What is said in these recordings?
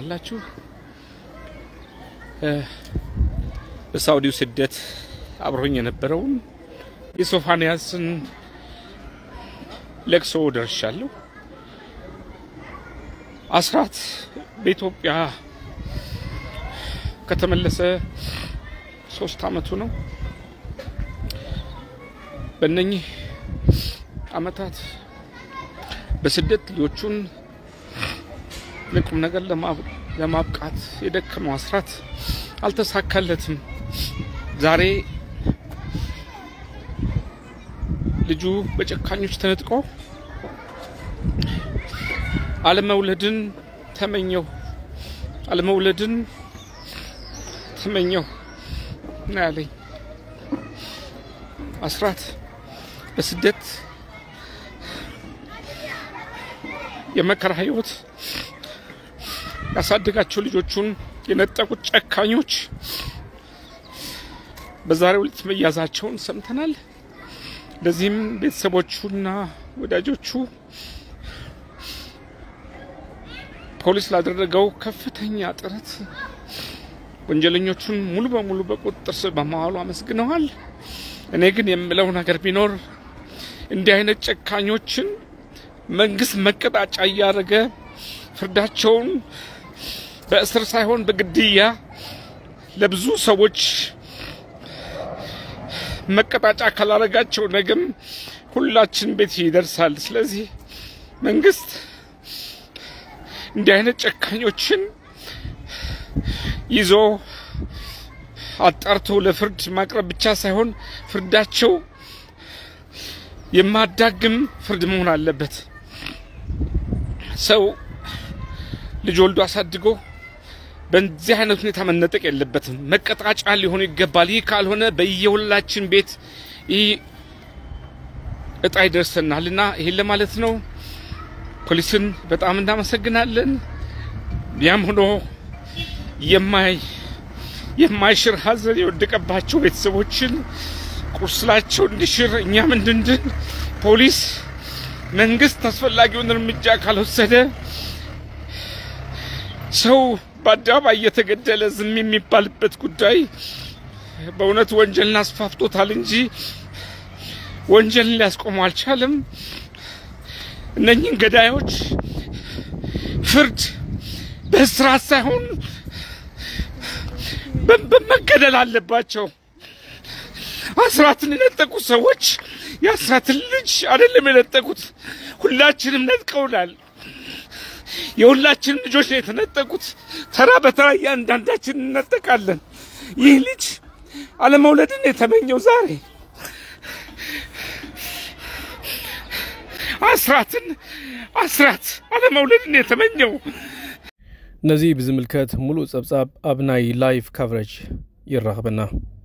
አላችሁ በሳውዲው ስደት አብሮኝ የነበረውን የሶፋንያስን ለቅሶ ደርሻለሁ አስራት በኢትዮጵያ ከተመለሰ 3 አመቱ ነው በእነኚህ አመታት በስደት ልጆቹን ለቁም ነገር ለማብቃት የደከመው አስራት አልተሳካለትም ዛሬ ልጁ በጨካኞች ተነጥቆ አለመውለድን ተመኘው ናለኝ አስራት በስደት የመከራ ህይወት ያሳደጋቸው ልጆቹን የነጠቁት ጨካኞች በዛሬው ዕለት መያዛቸውን ሰምተናል ለዚህም ቤተሰቦቹና ወዳጆቹ ፖሊስ ላደረገው ከፍተኛ ጥረት ወንጀለኞቹን ሙሉ በሙሉ በቁጥጥር ስር በማዋሉ አመስግነዋል እኔ ግን የምለው ነገር ቢኖር እንዲህ አይነት ጨካኞችን መንግስት መቀጣጫ ያደረገ ፍርዳቸውን በእስር ሳይሆን በግድያ ለብዙ ሰዎች መቀጣጫ ካላረጋቸው ነገም ሁላችን ቤት ይደርሳል ስለዚህ መንግስት እንዲህ አይነት ጨካኞችን ይዞ አጣርቶ ለፍርድ ማቅረብ ብቻ ሳይሆን ፍርዳቸው የማዳግም ፍርድ መሆን አለበት ሰው ልጅ ወልዶ አሳድጎ በእንዚህ አይነት ሁኔታ መነጠቅ የለበትም መቀጣጫ ሊሆን ይገባል ይህ ካልሆነ በየሁላችን ቤት እጣ ይደርሰናልና ይሄን ለማለት ነው ፖሊስን በጣም እናመሰግናለን ያም ሆኖ የማይሽር ሀዘን የወደቀባቸው ቤተሰቦችን ቁስላቸው እንዲሽር እኛም እንድንድን ፖሊስ መንግስት አስፈላጊውን እርምጃ ካልወሰደ ሰው በአደባባይ እየተገደለ ዝም የሚባልበት ጉዳይ በእውነት ወንጀልን አስፋፍቶታል እንጂ ወንጀልን ሊያስቆም አልቻለም እነኚህን ገዳዮች ፍርድ በእስራት ሳይሆን በመገደል አለባቸው አስራትን የነጠቁ ሰዎች የአስራትን ልጅ አይደለም የነጠቁት ሁላችንም ነጥቀውናል የሁላችንም ልጆች ነው የተነጠቁት ተራ በተራ ያንዳንዳችን እንነጠቃለን ይህ ልጅ አለመውለድን የተመኘው ዛሬ አስራት አለመውለድን የተመኘው ነዚህ ብዝምልከት ሙሉ ጸብጻብ አብናይ ላይቭ ካቨሬጅ ይራኸበና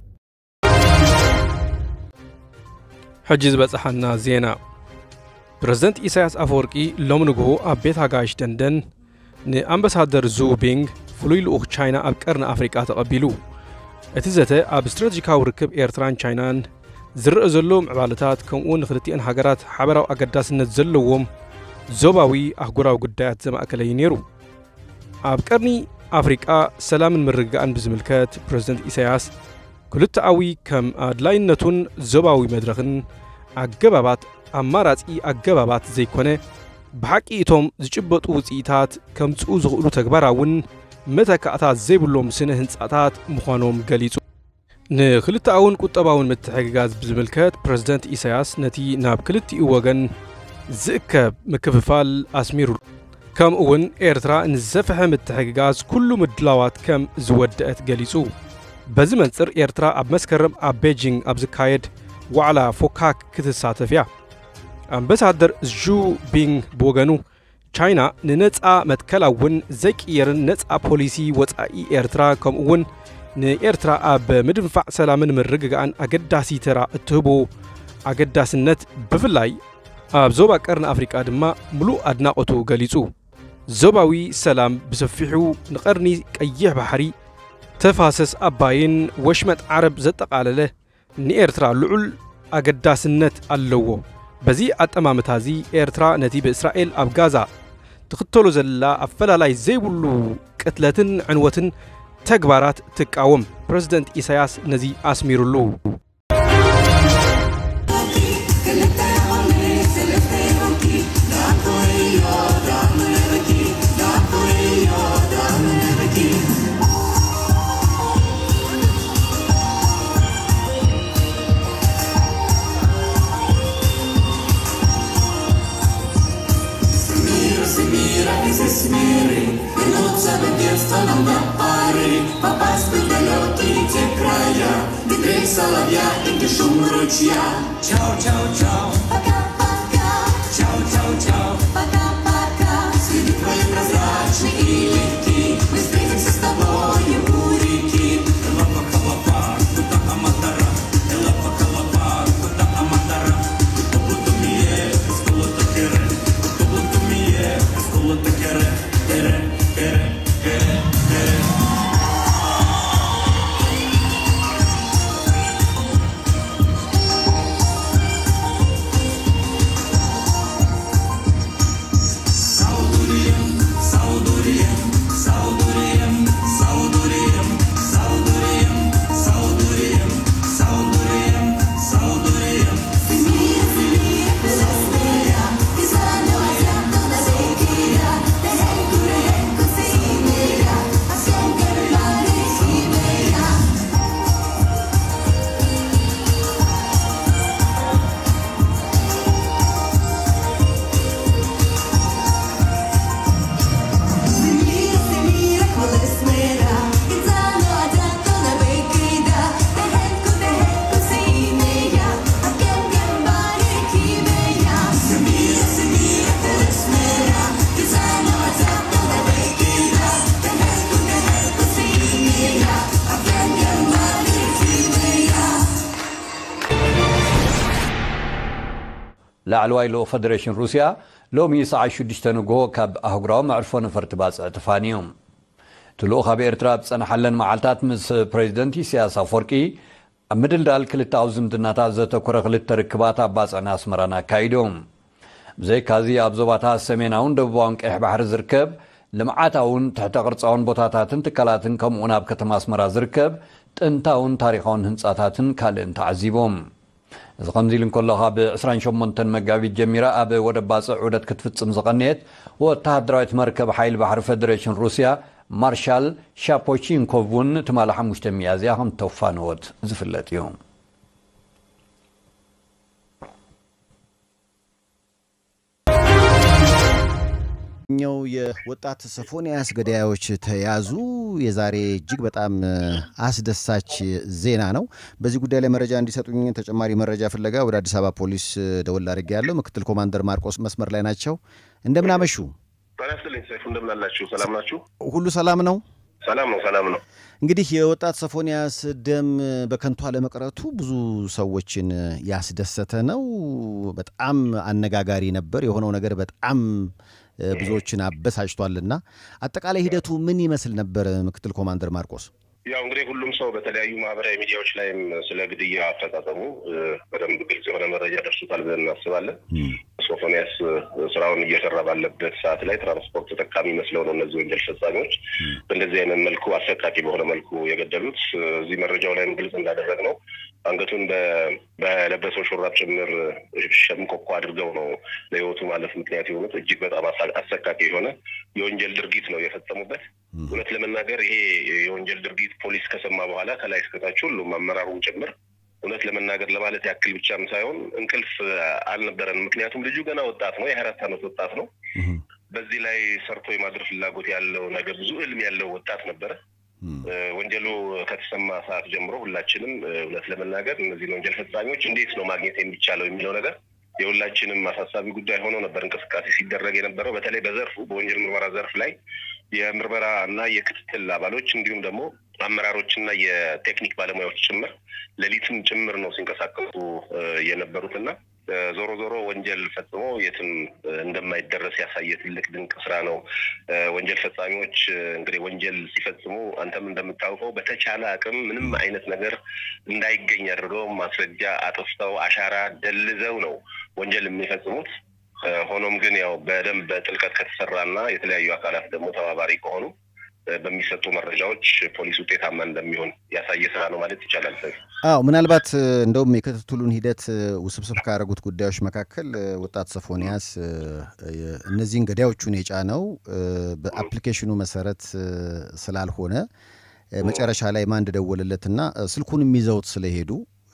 حجز بصحنا زينا بريزيدنت إساياس أفورقي لومنغو أبيت هاغاش دندن ني أمباسادر زو بينغ فلوي لوخ تشاينا أب قرن أفريقيا تقبلو اتزته أب استراتيجيكاو ركب إيرتران تشاينان زرق زلوم عبالتات كمون خلتين هاغرات حبراو أقداسنت زلوم زوباوي أخغراو قدايات زمأكلي نيرو أب قرني أفريقيا سلام مرقان بزملكات بريزيدنت إساياس كلت أوي كم أدلاينتون زباوي مدرخن أجبابات أماراتي أجبابات زي كونه بحكي توم زجبت وزيتات كم تؤذ غلو تكبراون متى كأتات زي بلوم سنة هنساتات مخانوم جليتو نخلت أون كتباون متحجاز بزملكات بريزيدنت إساياس نتي ناب كلت إيواجن زكب مكففال أسميرو كم أون إيرترا نزفها متحجاز كل مدلاوات كم زودت جليتو بزي منصر إيرترا أب مسكرم أب بيجينغ أب زكايد وعلى فوكاك كتساتفيا أمباسادر جو بينغ بوغانو تشاينا ننتسا متكلاون زيك إيرن نتسا بوليسي وتسا إيرترا كم أون نإيرترا أب مدنفع سلامن من رقاقان أقداسي ترا اتهبو أقداسنت بفلاي أب زوبا كرن أفريقيا دما ملو أدنا أوتو غاليسو زوباوي سلام بسفيحو نقرني كأيه بحري تفاسس أباين وشمت عرب زتق على له نيرترا لعل أقداس النت اللوو بزي أتمام تازي إيرترا نتيب إسرائيل أبغازا تختلو زلا أفلالاي زيبولو قتلتن عنوتن تكبارات تقاوم بريزيدنت إيساياس نزي أسميرولو Соловья и шум ручья. Чау-чау-чау. Пока-пока. Чау-чау-чау. Пока-пока. Следы твои прозрачные и легкие. Мы встретимся с тобою у реки. Лапа-калапа, куда аматара. Лапа-калапа, куда аматара. Кутубутумие, эскулотакере. Кутубутумие, эскулотакере. Кере, кере, кере, кере. لعلوايلو فدريشن روسيا لومي ساعة شدشتنقو كاب أهقراو معرفون فرتباس اعتفانيهم تلو خبير تراب سنة حلن معالتات مس بريزيدنتي سياسة فوركي أمدل دال كلتا وزمدناتا زتكورا غلتا ركباتا باس عنا اسمرانا كايدوم زي كازي أبزوباتا السميناون دبوانك إحبحر زركب لمعاتاون تحت غرصاون بوتاتاتن تكالاتن كمونا بكتما اسمرا زركب تنتاون تاريخون هنساتاتن كالين تعزيبوم إذا قمزيلن كلها بإسران شمونتن مقابي جميرة أبي ودباس عودت كتفتسم زغنيت وتهدرايت مركب حيل بحر فدريشن روسيا مارشال شابوشينكوفون تمالح مجتمعي هم توفانوت زفلت يوم ኛው የወጣት ሶፎንያስ ገዳዮች ተያዙ የዛሬ እጅግ በጣም አስደሳች ዜና ነው በዚህ ጉዳይ ላይ መረጃ እንዲሰጡኝ ተጨማሪ መረጃ ፍለጋ ወደ አዲስ አበባ ፖሊስ ደወል አድርጌያለሁ ምክትል ኮማንደር ማርቆስ መስመር ላይ ናቸው እንደምን አመሹ ታናስተልኝ ሰይፉ እንደምን አላችሁ ሰላም ናችሁ ሁሉ ሰላም ነው ሰላም ነው እንግዲህ የወጣት ሶፎንያስ ደም በከንቱ አለመቅረቱ ብዙ ሰዎችን ያስደሰተ ነው በጣም አነጋጋሪ ነበር የሆነው ነገር በጣም ብዙዎችን አበሳጭቷልና አጠቃላይ ሂደቱ ምን ይመስል ነበር ምክትል ኮማንደር ማርቆስ ያው እንግዲህ ሁሉም ሰው በተለያዩ ማህበራዊ ሚዲያዎች ላይም ስለ ግድያ አፈጻጸሙ በደንብ ግልጽ የሆነ መረጃ ደርሶታል ብለን እናስባለን ሶፎንያስ ስራውን እየሰራ ባለበት ሰዓት ላይ ትራንስፖርት ተጠቃሚ መስለው ነው እነዚህ ወንጀል ፈጻሚዎች በእንደዚህ አይነት መልኩ አሰቃቂ በሆነ መልኩ የገደሉት እዚህ መረጃው ላይ ግልጽ እንዳደረግ ነው አንገቱን በለበሰው ሹራብ ጭምር ሸምቆቆ አድርገው ነው ለህይወቱ ማለፍ ምክንያት የሆኑት እጅግ በጣም አሰቃቂ የሆነ የወንጀል ድርጊት ነው የፈጸሙበት እውነት ለመናገር ይሄ የወንጀል ድርጊት ፖሊስ ከሰማ በኋላ ከላይ እስከታች ሁሉም አመራሩን ጭምር እውነት ለመናገር ለማለት ያክል ብቻም ሳይሆን እንቅልፍ አልነበረንም ምክንያቱም ልጁ ገና ወጣት ነው የ24 ዓመት ወጣት ነው በዚህ ላይ ሰርቶ የማድረግ ፍላጎት ያለው ነገር ብዙ ህልም ያለው ወጣት ነበር ወንጀሉ ከተሰማ ሰዓት ጀምሮ ሁላችንም እውነት ለመናገር እነዚህ ወንጀል ፈጻሚዎች እንዴት ነው ማግኘት የሚቻለው የሚለው ነገር የሁላችንም ማሳሳቢ ጉዳይ ሆኖ ነበር እንቅስቃሴ ሲደረግ የነበረው በተለይ በዘርፉ በወንጀል ምርመራ ዘርፍ ላይ የምርመራና የክትትል አባሎች እንዲሁም ደግሞ አመራሮችና የቴክኒክ ባለሙያዎች ጭምር ለሊትም ጭምር ነው ሲንቀሳቀሱ የነበሩትና ዞሮ ዞሮ ወንጀል ፈጽሞ የትም እንደማይደረስ ያሳየ ትልቅ ድንቅ ስራ ነው ወንጀል ፈጻሚዎች እንግዲህ ወንጀል ሲፈጽሙ አንተም እንደምታውቀው በተቻለ አቅም ምንም አይነት ነገር እንዳይገኝ አድርገው ማስረጃ አጥፍተው አሻራ ደልዘው ነው ወንጀል የሚፈጽሙት ሆኖም ግን ያው በደንብ በጥልቀት ከተሰራና የተለያዩ አካላት ደግሞ ተባባሪ ከሆኑ በሚሰጡ መረጃዎች ፖሊስ ውጤታማ እንደሚሆን ያሳየ ስራ ነው ማለት ይቻላል። ምናልባት እንደውም የክትትሉን ሂደት ውስብስብ ካደረጉት ጉዳዮች መካከል ወጣት ሶፎንያስ እነዚህን ገዳዮቹን የጫነው በአፕሊኬሽኑ መሰረት ስላልሆነ መጨረሻ ላይ ማን እንደደወለለትና ስልኩንም ይዘውት ስለሄዱ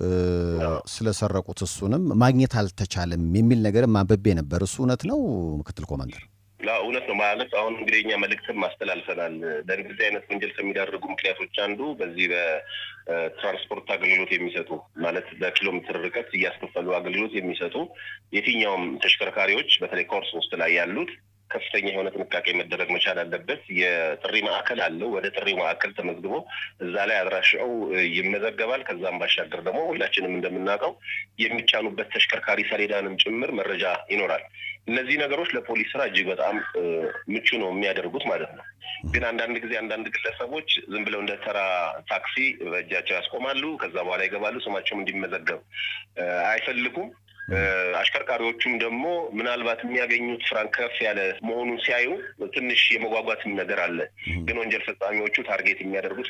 ስለሰረቁት እሱንም ማግኘት አልተቻለም የሚል ነገር ማንበቤ ነበር። እሱ እውነት ነው ምክትል ኮማንደር? እውነት ነው ማለት አሁን እንግዲህ እኛ መልእክትም ማስተላልፈናል። ለእንደዚህ አይነት ወንጀል ከሚዳርጉ ምክንያቶች አንዱ በዚህ በትራንስፖርት አገልግሎት የሚሰጡ ማለት በኪሎ ሜትር ርቀት እያስከፈሉ አገልግሎት የሚሰጡ የትኛውም ተሽከርካሪዎች በተለይ ኮርስ ውስጥ ላይ ያሉት ከፍተኛ የሆነ ጥንቃቄ መደረግ መቻል አለበት። የጥሪ ማዕከል አለው። ወደ ጥሪ ማዕከል ተመዝግቦ እዛ ላይ አድራሻው ይመዘገባል። ከዛም ባሻገር ደግሞ ሁላችንም እንደምናውቀው የሚጫኑበት ተሽከርካሪ ሰሌዳንም ጭምር መረጃ ይኖራል። እነዚህ ነገሮች ለፖሊስ ስራ እጅግ በጣም ምቹ ነው የሚያደርጉት ማለት ነው። ግን አንዳንድ ጊዜ አንዳንድ ግለሰቦች ዝም ብለው እንደ ተራ ታክሲ በእጃቸው ያስቆማሉ። ከዛ በኋላ ይገባሉ። ስማቸውም እንዲመዘገብ አይፈልጉም። አሽከርካሪዎቹም ደግሞ ምናልባት የሚያገኙት ፍራንክ ከፍ ያለ መሆኑን ሲያዩ ትንሽ የመጓጓትም ነገር አለ። ግን ወንጀል ፈጻሚዎቹ ታርጌት የሚያደርጉት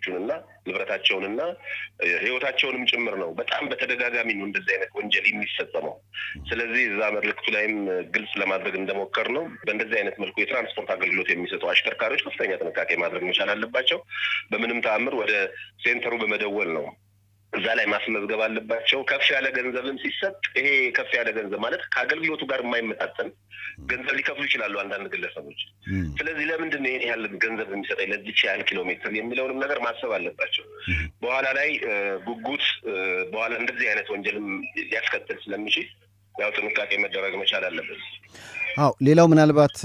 ንብረታቸውንና ህይወታቸውንም ጭምር ነው። በጣም በተደጋጋሚ ነው እንደዚህ አይነት ወንጀል የሚፈጸመው። ስለዚህ እዛ መልእክቱ ላይም ግልጽ ለማድረግ እንደሞከር ነው በእንደዚህ አይነት መልኩ የትራንስፖርት አገልግሎት የሚሰጡ አሽከርካሪዎች ከፍተኛ ጥንቃቄ ማድረግ መቻል አለባቸው። በምንም ተአምር ወደ ሴንተሩ በመደወል ነው እዛ ላይ ማስመዝገብ አለባቸው። ከፍ ያለ ገንዘብም ሲሰጥ ይሄ ከፍ ያለ ገንዘብ ማለት ከአገልግሎቱ ጋር የማይመጣጠን ገንዘብ ሊከፍሉ ይችላሉ አንዳንድ ግለሰቦች። ስለዚህ ለምንድን ነው ይሄን ያህል ገንዘብ የሚሰጠኝ ለዚህ ያህል ኪሎ ሜትር የሚለውንም ነገር ማሰብ አለባቸው። በኋላ ላይ ጉጉት በኋላ እንደዚህ አይነት ወንጀልም ሊያስከትል ስለሚችል ያው ጥንቃቄ መደረግ መቻል አለበት። ሌላው ምናልባት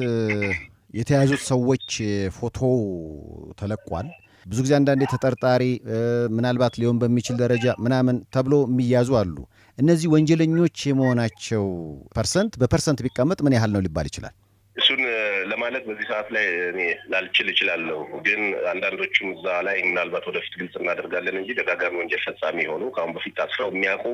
የተያዙት ሰዎች ፎቶ ተለቋል። ብዙ ጊዜ አንዳንዴ ተጠርጣሪ ምናልባት ሊሆን በሚችል ደረጃ ምናምን ተብሎ የሚያዙ አሉ። እነዚህ ወንጀለኞች የመሆናቸው በፐርሰንት ቢቀመጥ ምን ያህል ነው ሊባል ይችላል? እሱን ለማለት በዚህ ሰዓት ላይ እኔ ላልችል እችላለሁ። ግን አንዳንዶቹም እዛ ላይ ምናልባት ወደፊት ግልጽ እናደርጋለን እንጂ ደጋጋሚ ወንጀል ፈጻሚ የሆኑ ከአሁን በፊት ታስረው የሚያውቁ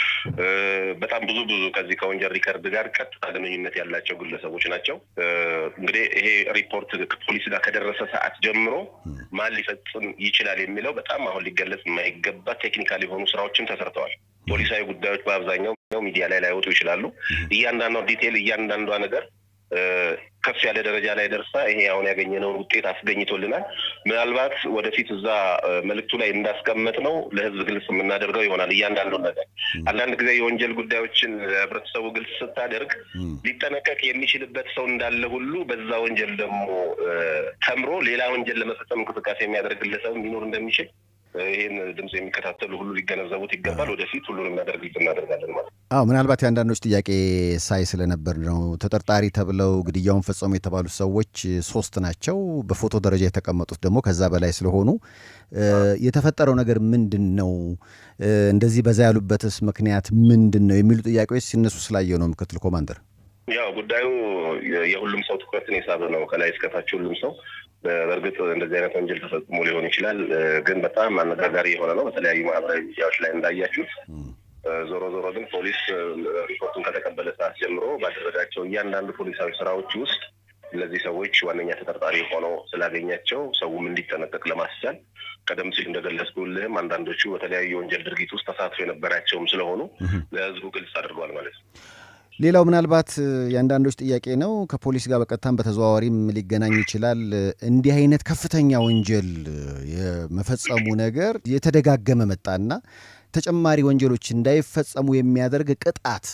በጣም ብዙ ከዚህ ከወንጀል ሪከርድ ጋር ቀጥታ ግንኙነት ያላቸው ግለሰቦች ናቸው። እንግዲህ ይሄ ሪፖርት ፖሊስ ጋር ከደረሰ ሰዓት ጀምሮ ማን ሊፈጽም ይችላል የሚለው በጣም አሁን ሊገለጽ የማይገባ ቴክኒካል የሆኑ ስራዎችን ተሰርተዋል። ፖሊሳዊ ጉዳዮች በአብዛኛው ሚዲያ ላይ ላይወጡ ይችላሉ። እያንዳንዷ ዲቴል እያንዳንዷ ነገር ከፍ ያለ ደረጃ ላይ ደርሳ ይሄ አሁን ያገኘነውን ውጤት አስገኝቶልናል። ምናልባት ወደፊት እዛ መልእክቱ ላይ እንዳስቀመጥ ነው ለህዝብ ግልጽ የምናደርገው ይሆናል። እያንዳንዱ ነገር አንዳንድ ጊዜ የወንጀል ጉዳዮችን ለህብረተሰቡ ግልጽ ስታደርግ ሊጠነቀቅ የሚችልበት ሰው እንዳለ ሁሉ በዛ ወንጀል ደግሞ ተምሮ ሌላ ወንጀል ለመፈጸም እንቅስቃሴ የሚያደርግ ግለሰብ ሊኖር እንደሚችል ይሄን ድምጽ የሚከታተሉ ሁሉ ሊገነዘቡት ይገባል። ወደፊት ሁሉንም ነገር እናደርጋለን ማለት ነው። ምናልባት የአንዳንዶች ጥያቄ ሳይ ስለነበር ነው። ተጠርጣሪ ተብለው ግድያውን ፈጸሙ የተባሉት ሰዎች 3 ናቸው። በፎቶ ደረጃ የተቀመጡት ደግሞ ከዛ በላይ ስለሆኑ የተፈጠረው ነገር ምንድነው? እንደዚህ በዛ ያሉበትስ ምክንያት ምንድነው የሚሉ ጥያቄዎች ሲነሱ ስላየው ነው ምክትል ኮማንደር። ያው ጉዳዩ የሁሉም ሰው ትኩረትን የሳበ ነው። ከላይ እስከታች ሁሉም ሰው በእርግጥ እንደዚህ አይነት ወንጀል ተፈጽሞ ሊሆን ይችላል። ግን በጣም አነጋጋሪ የሆነ ነው። በተለያዩ ማህበራዊ ሚዲያዎች ላይ እንዳያችሁት ዞሮ ግን ፖሊስ ሪፖርቱን ከተቀበለ ሰዓት ጀምሮ ባደረጋቸው እያንዳንዱ ፖሊሳዊ ስራዎች ውስጥ እነዚህ ሰዎች ዋነኛ ተጠርጣሪ ሆነው ስላገኛቸው ሰውም እንዲጠነቀቅ ለማስቻል ቀደም ሲል እንደገለጽኩልህም አንዳንዶቹ በተለያዩ ወንጀል ድርጊት ውስጥ ተሳትፎ የነበራቸውም ስለሆኑ ለህዝቡ ግልጽ አድርጓል ማለት ነው። ሌላው ምናልባት የአንዳንዶች ጥያቄ ነው። ከፖሊስ ጋር በቀጥታም በተዘዋዋሪም ሊገናኝ ይችላል። እንዲህ አይነት ከፍተኛ ወንጀል የመፈጸሙ ነገር የተደጋገመ መጣና ተጨማሪ ወንጀሎች እንዳይፈጸሙ የሚያደርግ ቅጣት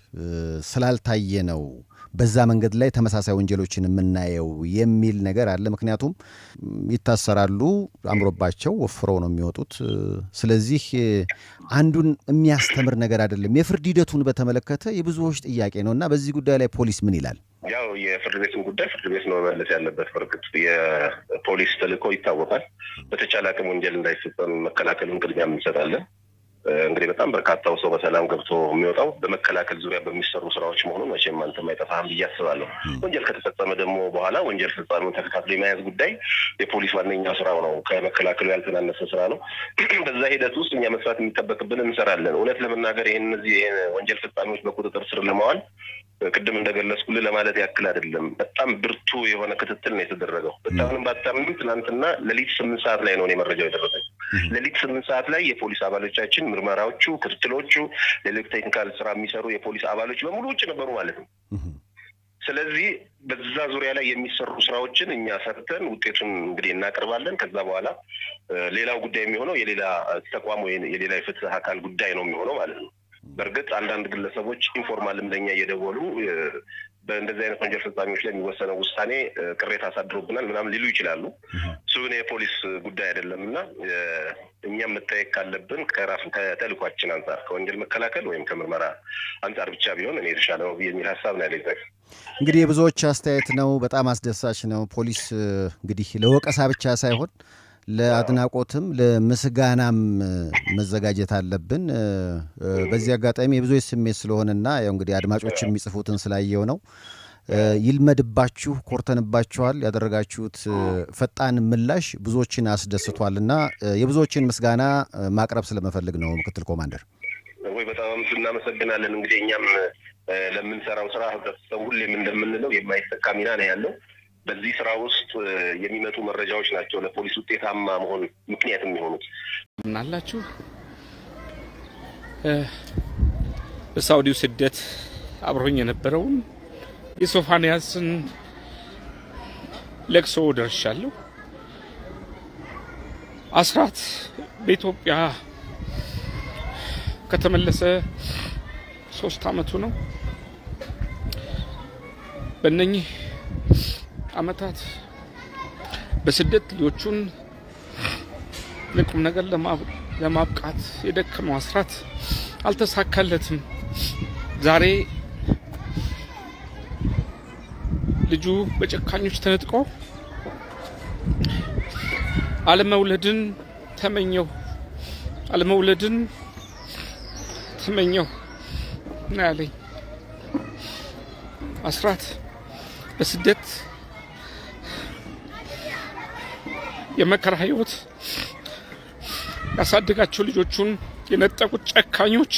ስላልታየ ነው በዛ መንገድ ላይ ተመሳሳይ ወንጀሎችን የምናየው የሚል ነገር አለ። ምክንያቱም ይታሰራሉ፣ አምሮባቸው ወፍረው ነው የሚወጡት። ስለዚህ አንዱን የሚያስተምር ነገር አይደለም። የፍርድ ሂደቱን በተመለከተ የብዙዎች ጥያቄ ነውና በዚህ ጉዳይ ላይ ፖሊስ ምን ይላል? ያው የፍርድ ቤቱን ጉዳይ ፍርድ ቤት ነው መመለስ ያለበት። በርግጥ የፖሊስ ተልዕኮ ይታወቃል። በተቻለ አቅም ወንጀል እንዳይፈጸም መከላከሉን ቅድሚያ እንሰጣለን። እንግዲህ በጣም በርካታው ሰው በሰላም ገብቶ የሚወጣው በመከላከል ዙሪያ በሚሰሩ ስራዎች መሆኑን መቼም አንተም አይጠፋህም ብዬ አስባለሁ። ወንጀል ከተፈጸመ ደግሞ በኋላ ወንጀል ፈጻሚውን ተከታትሎ የመያዝ ጉዳይ የፖሊስ ዋነኛ ስራው ነው። ከመከላከሉ ያልተናነሰ ስራ ነው። በዛ ሂደት ውስጥ እኛ መስራት የሚጠበቅብን እንሰራለን። እውነት ለመናገር ይህን ወንጀል ፈጻሚዎች በቁጥጥር ስር ለማዋል ቅድም እንደገለጽኩልህ ለማለት ያክል አይደለም በጣም ብርቱ የሆነ ክትትል ነው የተደረገው በጣም ባጣምም ትናንትና ለሊት 8 ሰዓት ላይ ነው መረጃው የደረሰኝ ለሊት 8 ሰዓት ላይ የፖሊስ አባሎቻችን ምርመራዎቹ ክትትሎቹ ለኤሌክትሪካል ስራ የሚሰሩ የፖሊስ አባሎች በሙሉ ውጭ ነበሩ ማለት ነው ስለዚህ በዛ ዙሪያ ላይ የሚሰሩ ስራዎችን እኛ ሰርተን ውጤቱን እንግዲህ እናቀርባለን ከዛ በኋላ ሌላው ጉዳይ የሚሆነው የሌላ ተቋም ወይ የሌላ የፍትህ አካል ጉዳይ ነው የሚሆነው ማለት ነው በርግጥ አንዳንድ ግለሰቦች ኢንፎርማልም ለኛ እየደወሉ በእንደዚህ አይነት ወንጀል ፈጻሚዎች ላይ የሚወሰነው ውሳኔ ቅሬታ አሳድሮብናል ምናምን ሊሉ ይችላሉ ሱኔ የፖሊስ ጉዳይ አይደለምና እኛም መጠየቅ ካለብን ከራሱ ከተልኳችን አንፃር ከወንጀል መከላከል ወይም ከምርመራ አንፃር ብቻ ቢሆን እኔ የተሻለ ነው የሚል ሐሳብ ነው ያለኝ እንግዲህ የብዙዎች አስተያየት ነው በጣም አስደሳች ነው ፖሊስ እንግዲህ ለወቀሳ ብቻ ሳይሆን ለአድናቆትም ለምስጋናም መዘጋጀት አለብን በዚህ አጋጣሚ የብዙዎች ስሜት ስለሆነና ያው እንግዲህ አድማጮች የሚጽፉትን ስላየው ነው ይልመድባችሁ ኮርተንባችኋል ያደረጋችሁት ፈጣን ምላሽ ብዙዎችን አስደስቷልና የብዙዎችን ምስጋና ማቅረብ ስለመፈልግ ነው ምክትል ኮማንደር ወይ በጣም እናመሰግናለን እንግዲህ እኛም ለምንሰራው ስራ ህብረተሰቡ ሁሌም እንደምንለው የማይተካ ሚና ነው ያለው በዚህ ስራ ውስጥ የሚመጡ መረጃዎች ናቸው ለፖሊስ ውጤታማ መሆን ምክንያት የሚሆኑት ምናላችሁ በሳውዲው ስደት አብሮኝ የነበረው የሶፋንያስን ለቅሶ ደርሻለሁ አስራት በኢትዮጵያ ከተመለሰ 3 አመቱ ነው በእነኚህ አመታት በስደት ልጆቹን ለቁም ነገር ለማብቃት የደከመው አስራት አልተሳካለትም ዛሬ ልጁ በጨካኞች ተነጥቆ አለመውለድን ተመኘው ናለኝ አስራት በስደት የመከራ ህይወት ያሳደጋቸው ልጆቹን የነጠቁት ጨካኞች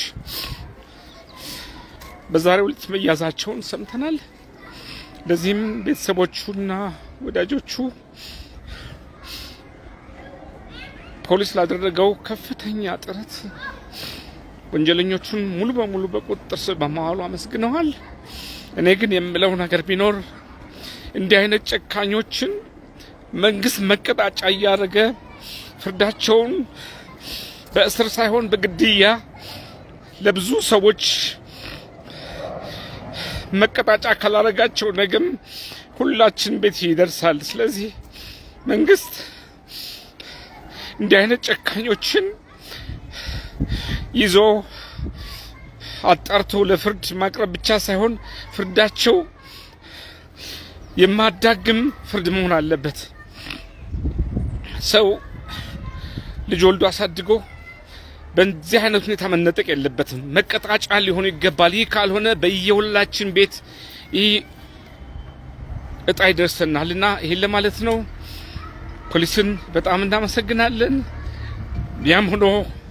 በዛሬው ዕለት መያዛቸውን ሰምተናል ለዚህም ቤተሰቦቹና ወዳጆቹ ፖሊስ ላደረገው ከፍተኛ ጥረት ወንጀለኞቹን ሙሉ በሙሉ በቁጥጥር ስር በማዋሉ አመስግነዋል እኔ ግን የምለው ነገር ቢኖር እንዲህ አይነት ጨካኞችን መንግስት መቀጣጫ ያያረገ ፍርዳቸውን በእስር ሳይሆን በግድያ ለብዙ ሰዎች መቀጣጫ ካላረጋቸው ነገም ሁላችን ቤት ይደርሳል ስለዚህ መንግስት እንዲህ አይነት ጨካኞችን ይዞ አጣርቶ ለፍርድ ማቅረብ ብቻ ሳይሆን ፍርዳቸው የማዳግም ፍርድ መሆን አለበት ሰው ልጅ ወልዶ አሳድጎ በእንዚህ አይነት ሁኔታ መነጠቅ የለበትም መቀጣጫ ሊሆን ይገባል ይህ ካልሆነ በየሁላችን ቤት እጣ ይደርሰናልና ይሄን ለማለት ነው ፖሊስን በጣም እናመሰግናለን ያም ሆኖ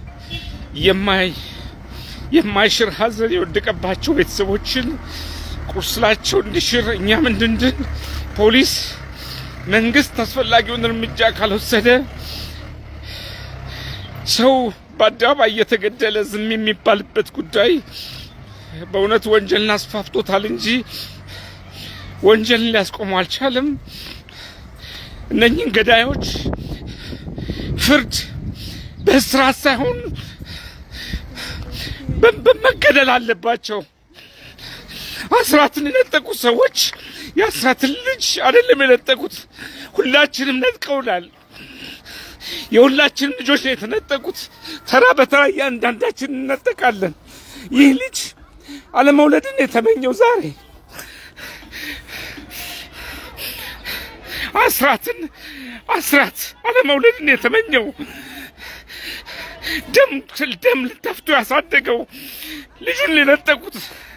የማይሽር ሀዘን የወደቀባቸው ቤተሰቦችን ቁስላቸው እንዲሽር እኛም እንድንድን ፖሊስ መንግስት አስፈላጊውን እርምጃ ካልወሰደ ሰው በአደባባይ እየተገደለ ዝም የሚባልበት ጉዳይ በእውነት ወንጀልን አስፋፍቶታል እንጂ ወንጀልን ሊያስቆም አልቻለም እነኚህን ገዳዮች ፍርድ በእስራት ሳይሆን በመገደል አለባቸው አስራትን የነጠቁ ሰዎች የአስራትን ልጅ አይደለም የነጠቁት ሁላችንም ነጥቀውናል የሁላችንም ልጆች ነው የተነጠቁት ተራ በተራ ያንዳንዳችን እንነጠቃለን ይህ ልጅ አለመውለድን የተመኘው ዛሬ አስራት አለመውለድን የተመኘው ደም ልተፍቶ ያሳደገው ልጁን ሊነጠቁት